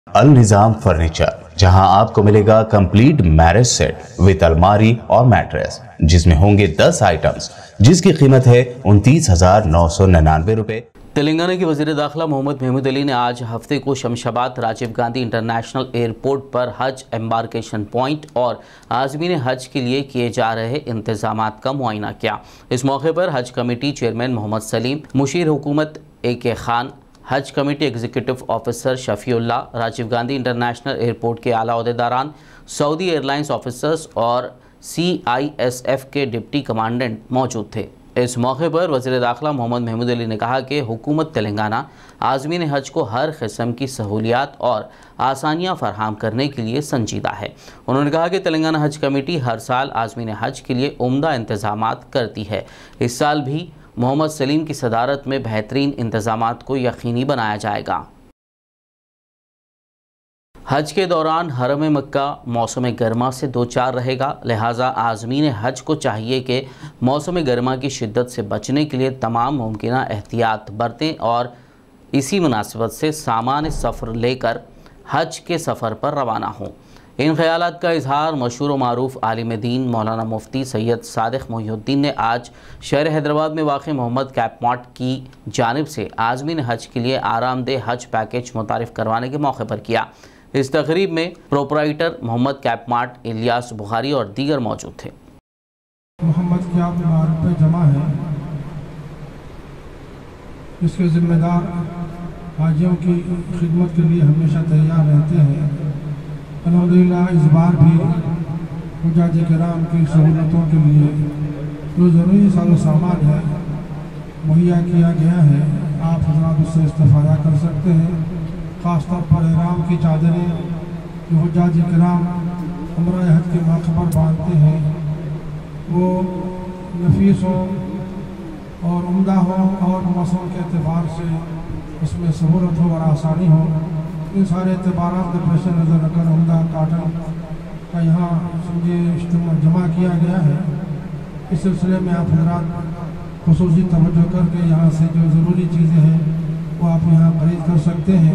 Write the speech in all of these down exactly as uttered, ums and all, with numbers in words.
النظام furniture, جہاں آپ کو ملے گا کمپلیٹ میرج سیٹ وتھ الماری اور میٹریس، جس میں ہوں گے دس آئٹمز، جس کی قیمت ہے انتیس ہزار نو سو ننانوے روپے۔ تلنگانہ کے وزیر داخلہ محمد محمود علی نے آج ہفتے کو شمشاباد راجیو گاندھی انٹرنیشنل ایئرپورٹ پر حج امبارکیشن پوائنٹ اور عازمین حج کے لیے کیے جا رہے انتظامات کا معائنہ کیا۔ اس موقع پر حج کمیٹی چیئرمین محمد سلیم، مشیر حکومت اے کے خان، حج committee executive officer Shafiullah, Rajiv Gandhi international airport کے اعلیٰ عہدیداران، سعودی ایئر لائنز آفیسرز اور سی آئی ایس ایف کے ڈپٹی کمانڈنٹ موجود تھے۔ اس موقع پر وزیر داخلہ محمد محمود علی نے کہا کہ حکومت تلنگانہ عازمین حج کو ہر قسم کی سہولیات اور آسانیاں فراہم کرنے کے لیے سنجیدہ ہے۔ انہوں نے کہا کہ تلنگانہ حج کمیٹی ہر سال عازمین حج کے لیے عمدہ انتظامات کرتی ہے۔ اس سال بھی محمد سلیم کی صدارت میں بہترین انتظامات کو یقینی بنایا جائے گا۔ حج کے دوران حرم مکہ موسم گرما سے دوچار رہے گا، لہٰذا عازمین حج کو چاہیے کہ موسم گرما کی شدت سے بچنے کے لیے تمام ممکنہ احتیاط برتیں اور اسی مناسبت سے سامان سفر لے کر حج کے سفر پر روانہ ہوں۔ ان خیالات کا اظہار مشہور و معروف عالم دین مولانا مفتی سید صادق محی الدین نے آج شہر حیدرآباد میں واقع محمد کیپ مارٹ کی جانب سے عازمین حج کے لیے آرام دہ حج پیکج متعارف کروانے کے موقع پر کیا۔ اس تقریب میں proprietor Mohammed Cap Mart Ilyas Bukhari اور دیگر موجود تھے۔ محمد کیپ مارٹ پہ جمع ہے، اس کے ذمہ دار حاجیوں کی خدمت کے لیے ہمیشہ تیار رہتے ہیں۔ الحمدللہ اس بار بھی حجاج کرام کی سہولتوں کے لیے جو ضروری ساز و سامان ہے مہیا کیا گیا ہے، آپ حضرات اس سے استفادہ کر سکتے ہیں۔ خاص طور پر احرام کی چادریں جو حجاج کرام عمرہ حج کے موقع پر باندھتے ہیں وہ نفیس ہوں اور عمدہ ہوں اور موسم کے اعتبار سے اس میں سہولت ہو اور آسانی ہو۔ ان سارے اعتبارات کے پیش نظر رکھ کر عمدہ کاٹن کا یہاں سمجھے اجتماع جمع کیا گیا ہے۔ اس سلسلے میں آپ حضرات خصوصی توجہ کر کے یہاں سے جو ضروری چیزیں ہیں وہ آپ یہاں خرید کر سکتے ہیں۔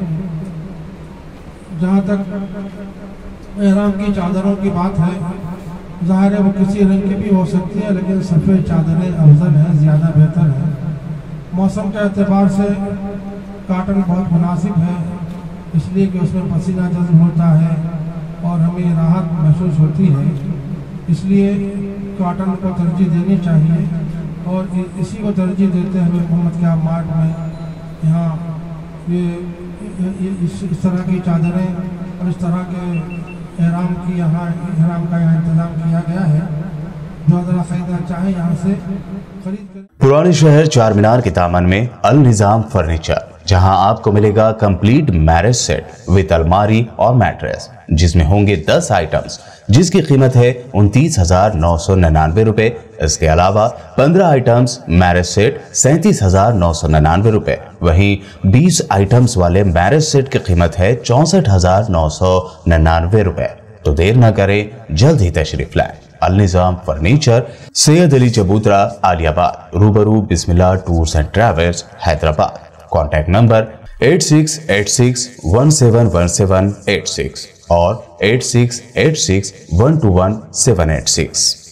جہاں تک احرام کی چادروں کی بات ہے، ظاہر ہے وہ کسی رنگ کی بھی ہو سکتی ہے، لیکن سفید چادریں افضل ہیں، زیادہ بہتر ہیں۔ موسم کے اعتبار سے کاٹن بہت مناسب ہے، اس لیے کہ اس میں پسینہ جذب ہوتا ہے اور ہمیں راحت محسوس ہوتی ہے، اس لیے کاٹن کو ترجیح دینی چاہیے اور اسی کو ترجیح دیتے ہوئے محمد کیپ مارٹ میں یہاں یہ اس طرح کی چادریں اور اس طرح کے احرام کی یہاں احرام کا یہاں انتظام کیا گیا ہے۔ جو ذرا خریدنا چاہیں یہاں سے خرید کر۔ پرانے شہر چار مینار کے دامن میں النظام فرنیچر، جہاں آپ کو ملے گا کمپلیٹ میرج سیٹ وتھ الماری اور میٹریس، جس میں ہوں گے دس آئٹمز، جس کی قیمت ہے انتیس ہزار نو سو ننانوے روپے۔ اس کے علاوہ پندرہ آئٹمز میرج سیٹ سینتیس ہزار نو سو ننانوے روپے، وہیں بیس آئٹمز والے میرج سیٹ کی قیمت ہے چونسٹھ ہزار نو سو ننانوے روپے۔ تو دیر نہ کریں، جلد ہی تشریف لائیں۔ النظام فرنیچر، سید علی چبوترا، عالیہ آباد، روبرو Bismillah tours and travels, Hyderabad. Contact number eight six eight six one seven one seven eight six اور eight six eight six one two one seven eight six.